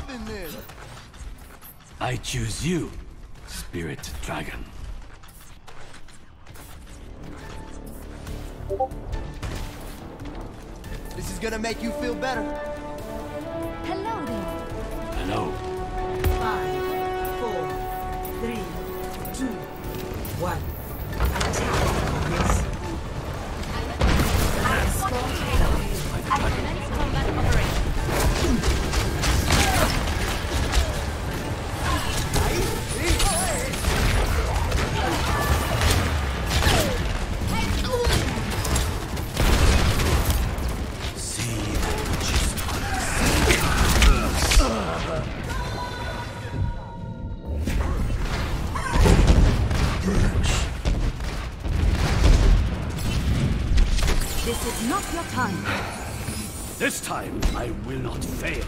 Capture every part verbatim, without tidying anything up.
loving this. I choose you, Spirit Dragon. This is gonna make you feel better. Hello there. Hello. Five, four, three, two, one. Attack. Yes. Commence combat operation. This is not your time. This time, I will not fail.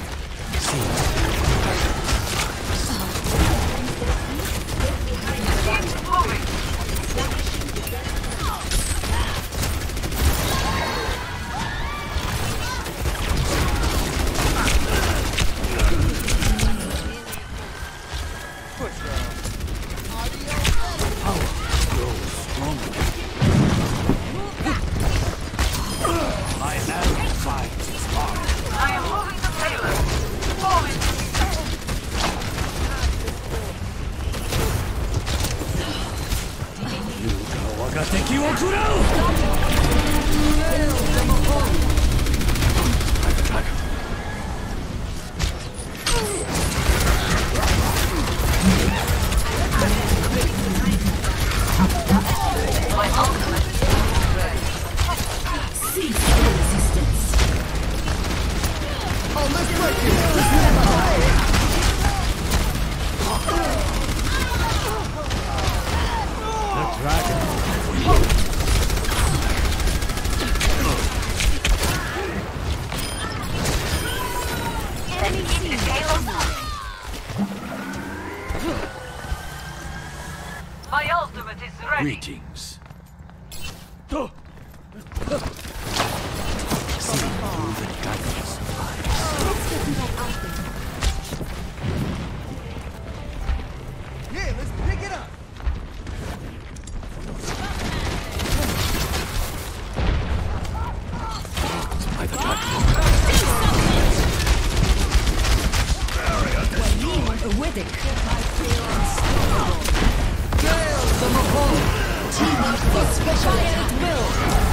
My ultimate is ready. Greetings. See through the darkness of Yeah, let's pick it up. by the darkness. A Weddick. Gales the Mahal. Team for special at will.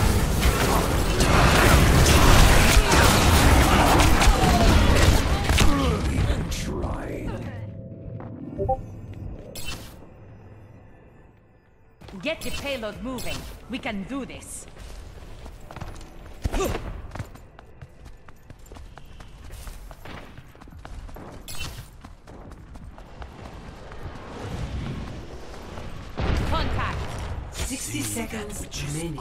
Get the payload moving. We can do this. Contact. Sixty seconds remaining.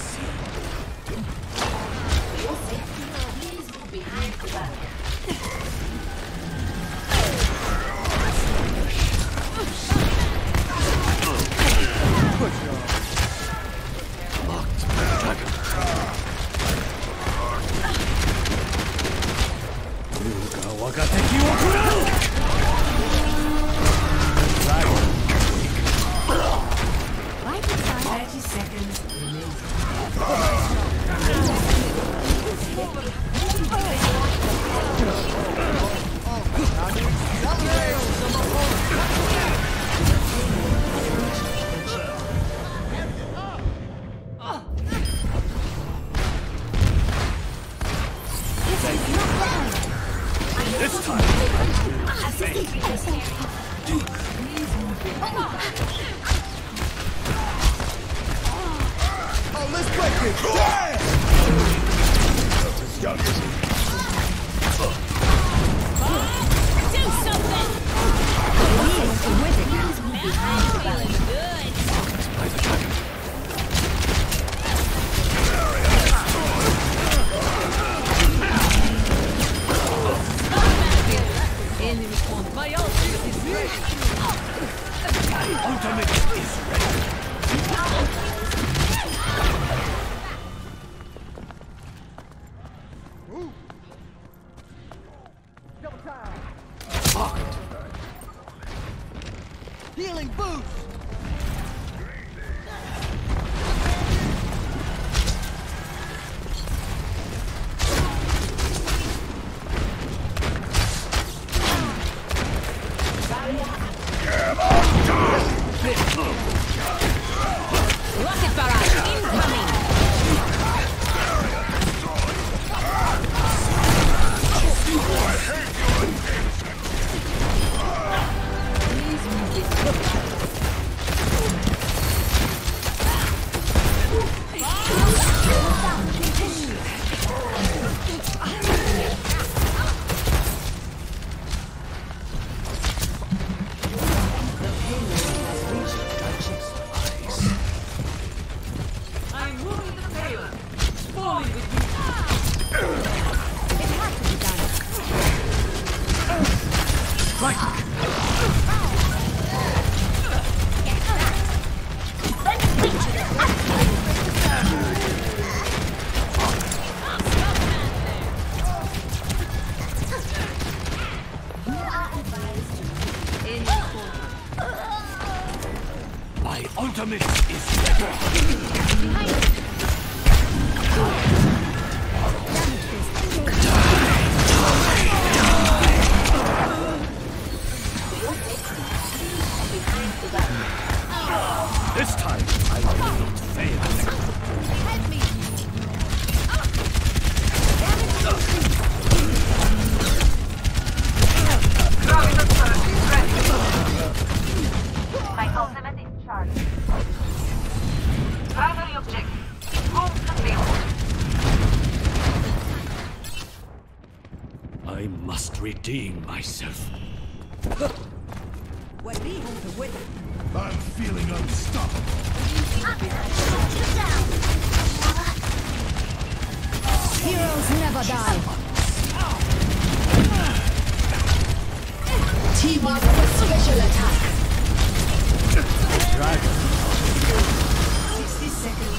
Please move behind the back. Locked by the dragon. Yuga wagateki wo kurau! Dragon. Thirty seconds remaining. This time, I will Oh, let's break it. Damn! Do something! Feeling good. by the dragon. Enemy response. My ultimate is ready. Ultimate is ready. Healing boost! Rocket barrage incoming! I'm moving the payload. Falling with you. It has to be done. My ultimate is this time I will not fail. Help me! Graviton surge is ready. My ultimate is charged. Primary objective. Move the field. I must redeem myself. I'm feeling unstoppable. Heroes never die. Team up for special attack. Dragon. sixty seconds.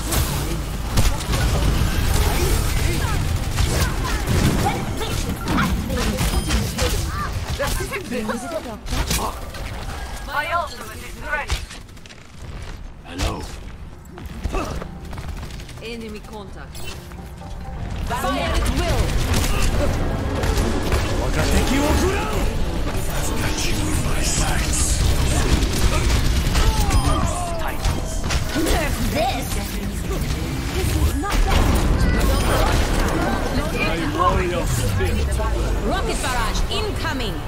My ultimate is ready. Hello. Enemy contact. Fire at will. Catch you with my sights. Nerf this. This is not that. I roll your spirit. Rocket barrage incoming.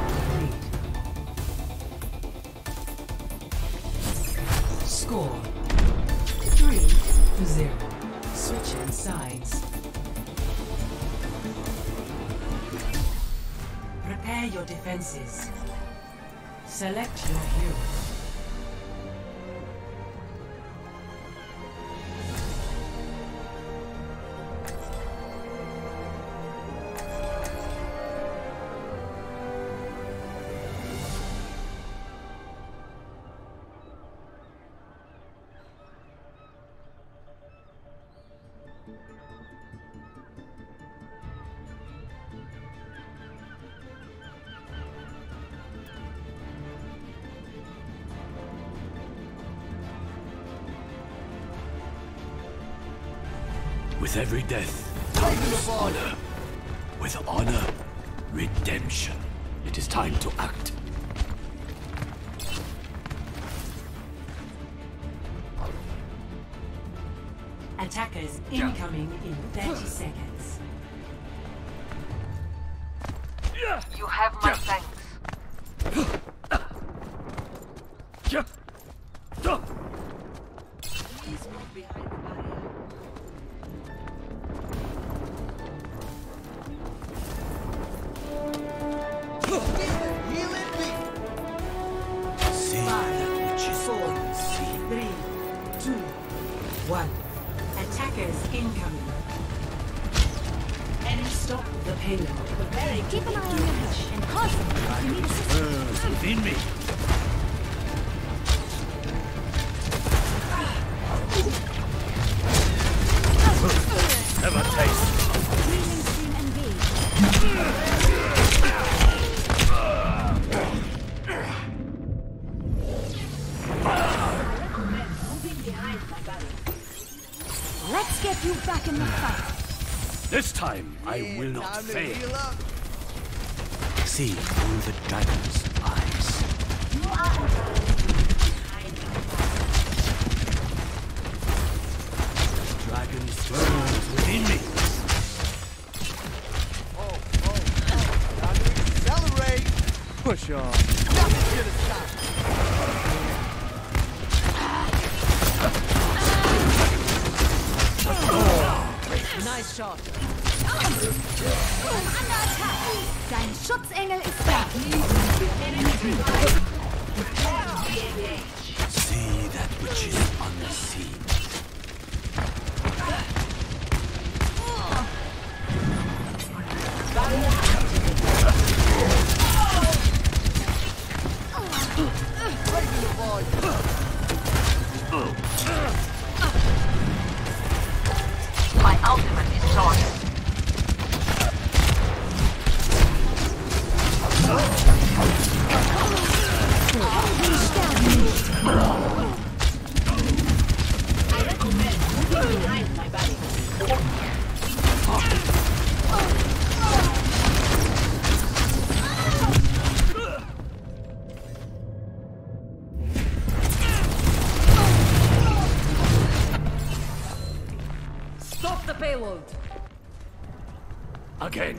Score three to zero. Switching sides. Prepare your defenses. Select your hero. With every death comes honor. With honor, redemption. It is time to act. Attackers incoming in thirty seconds. You have my thanks. Please move behind the barrier. Heal it me! See that which is Four, unseen. three, two, one. Attackers incoming. Enemy stop the payload. Keep an eye on your head and constantly if you need assistance. Burns within me. Never taste. Healing stream engaged. This time, I Yeah, will not time to fail. heal up. See through the dragon's eyes. You are Dragon burns within me. Oh, oh, time to accelerate. Push on. Nothing should have stopped. Nice shot. Dein Schutzengel ist da. See that which is unseen. Raising the volume. My ultimate is charged. Stop the payload. Again.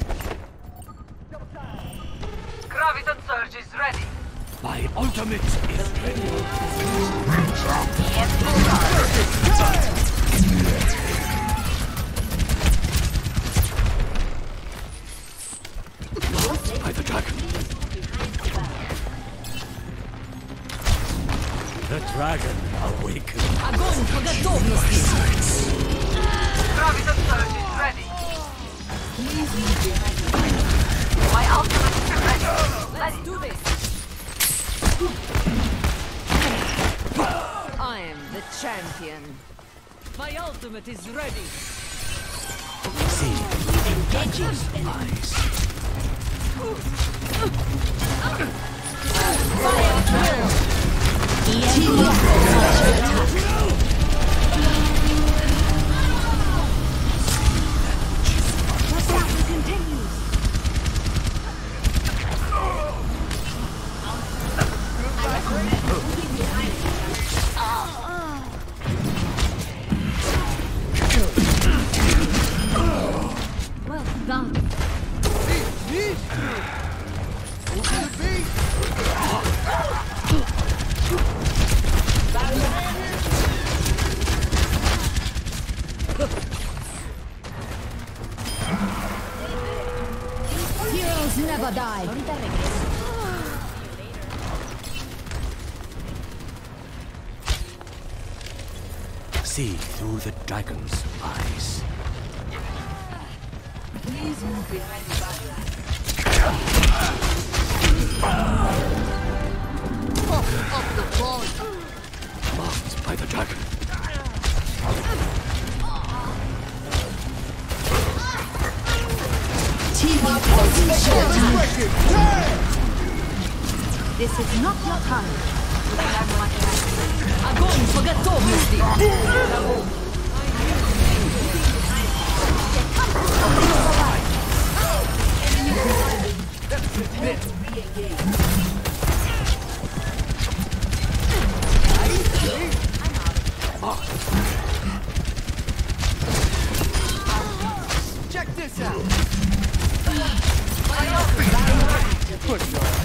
Graviton Surge is ready. My ultimate is ready. Yes, full By the dragon. The dragon awakens. Огонь по готовности. Graviton Surge is ready. My ultimate is ready. Let's do this. I am the champion. My ultimate is ready. See the dragon's eyes. Well done. Need Who could it be? Heroes never die. See through the dragon's eyes. Pump up the volume. Marked by the dragon. Let's break it. Damn! This is not your time. Огонь по готовности. Check this out. Push on.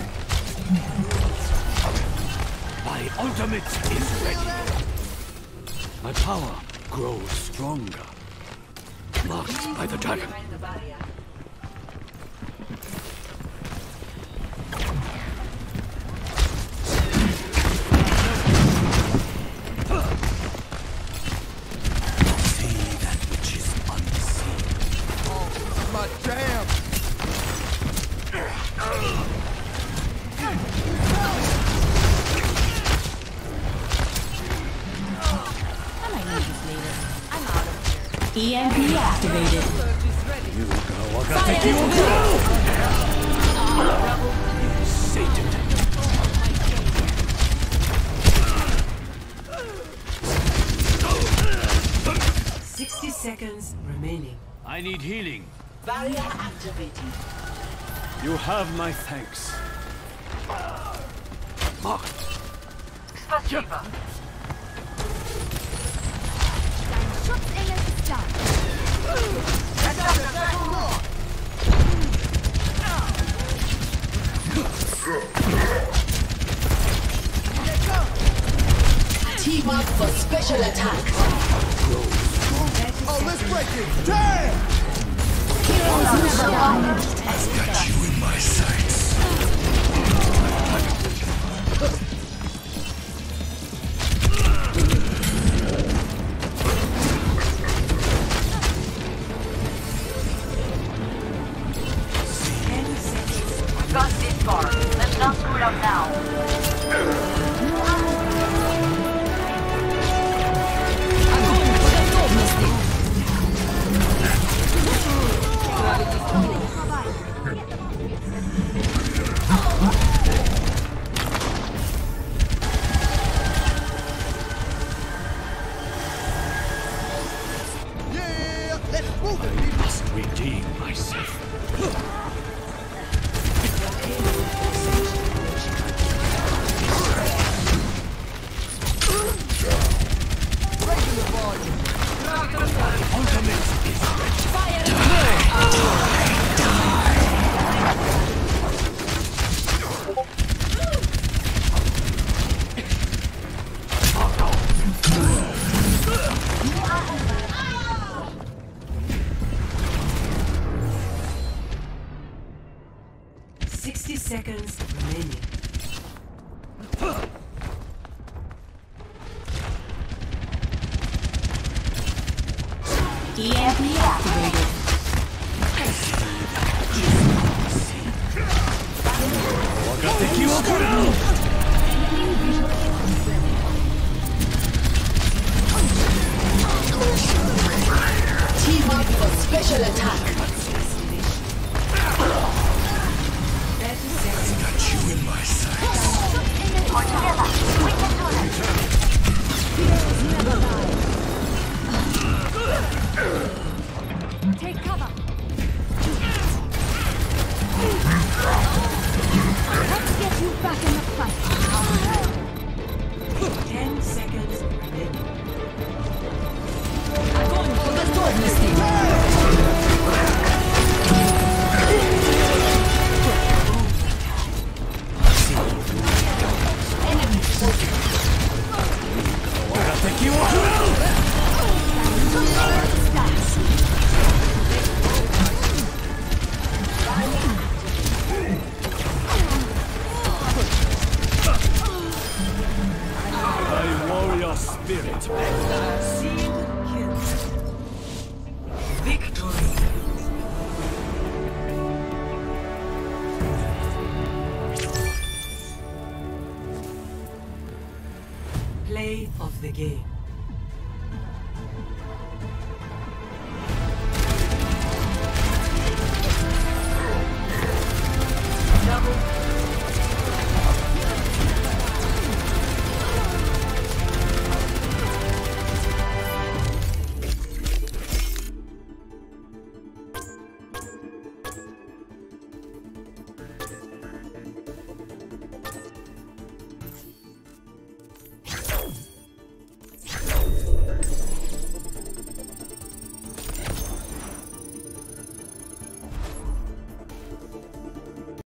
My ultimate is ready. My power grows stronger. Marked by the dragon. See that which is unseen. My jam. E M P activated. Satan. sixty seconds remaining. I I need healing. Barrier activated. You have my thanks. Spasiba. Dein Schutzengel ist da. Team up for special attack. Oh, let's break it! Damn! Heroes never die. Got you in my sights. We've got this far. Let's not screw it up now. Yeah! Let's move it, people! Must redeem myself. Raising the volume! Ultimate is Sixty seconds remaining. E M P activated. Team up for special attack. got you in my sights. Together, we can do this. Take cover. Let's get you back in the fight. Ten seconds remaining. My warrior spirit. Victory. Play of the game.